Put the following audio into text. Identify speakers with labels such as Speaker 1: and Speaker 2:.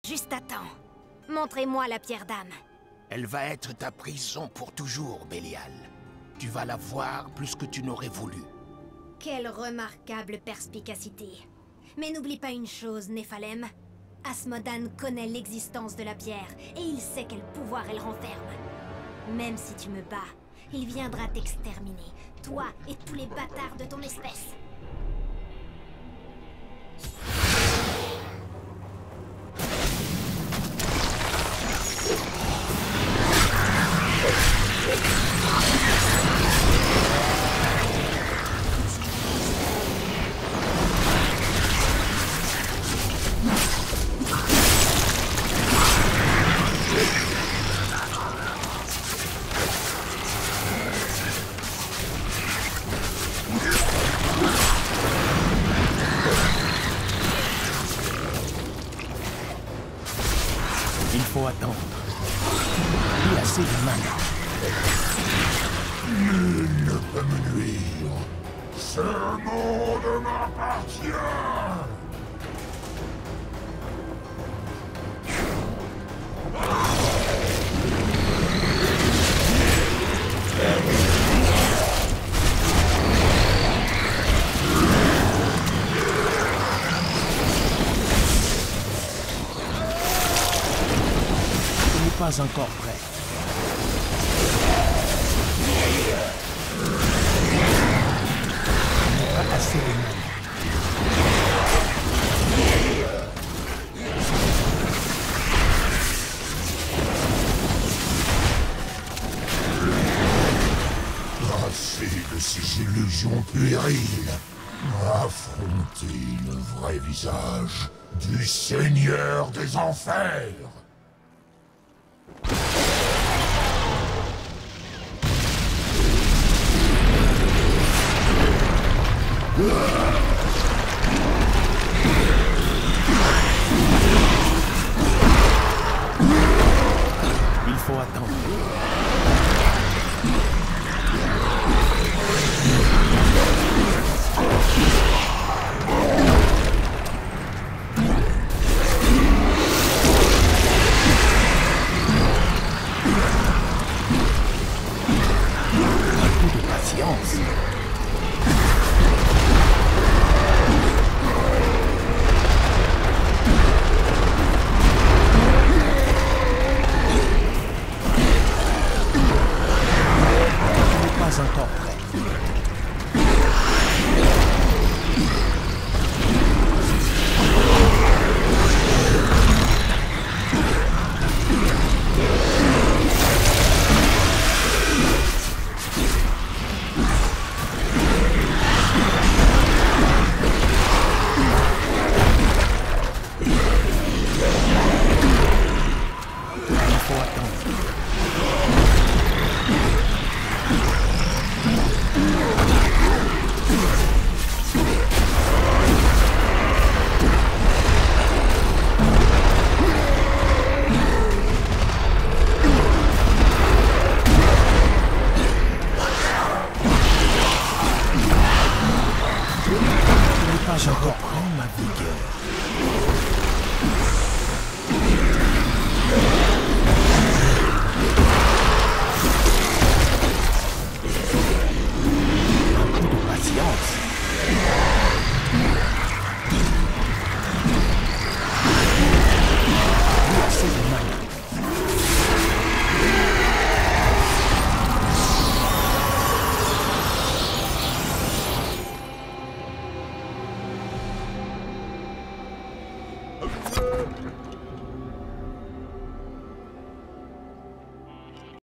Speaker 1: Juste à temps. Montrez-moi la pierre d'âme.
Speaker 2: Elle va être ta prison pour toujours, Bélial. Tu vas la voir plus que tu n'aurais voulu.
Speaker 1: Quelle remarquable perspicacité. Mais n'oublie pas une chose, Néphalem. Asmodan connaît l'existence de la pierre, et il sait quel pouvoir elle renferme. Même si tu me bats, il viendra t'exterminer, toi et tous les bâtards de ton espèce.
Speaker 2: Il faut attendre. Il a assez de mana.
Speaker 3: Nul ne peut me nuire. Ce monde m'appartient.
Speaker 2: Pas encore prêt. Pas assez de mana.
Speaker 3: Assez de ces illusions puériles. Affrontez le vrai visage du Seigneur des Enfers.
Speaker 2: Il faut attendre. Un coup de patience. Pas encore prêt. Il faut attendre. Je reprends ma vigueur. Un peu de patience. Plus assez de mana.